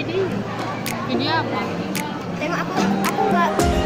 Ini apa? Tengok aku nggak.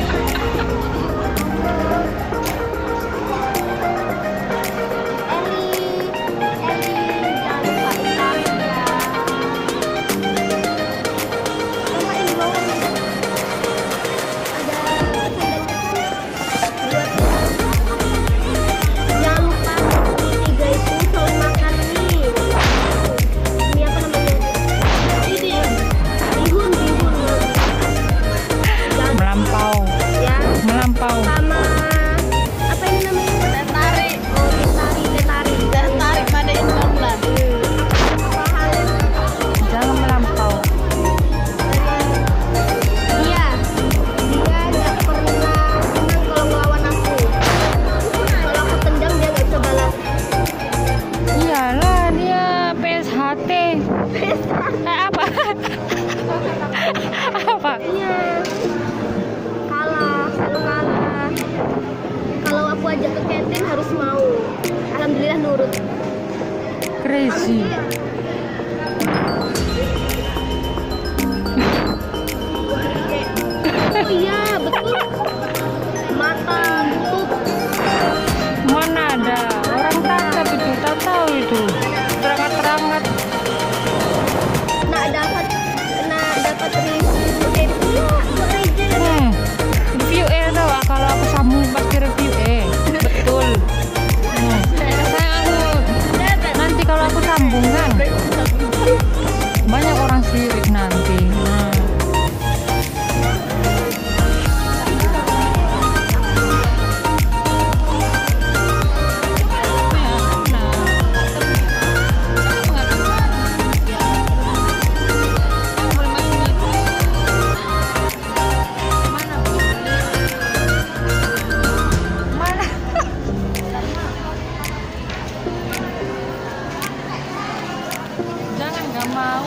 Apa? Apa? Iya. Kalah, selalu kalah. Kalau aku ajak ke kantin harus mau. Alhamdulillah nurut. Crazy. Oh iya, betul. Mata tutup. Mana ada orang tangkap itu, tak tahu itu. Terangat-terangat. Dapat review review tau kalau aku sambung pasti review betul. Nanti kalau aku sambung kan banyak orang sirik nanti. Mau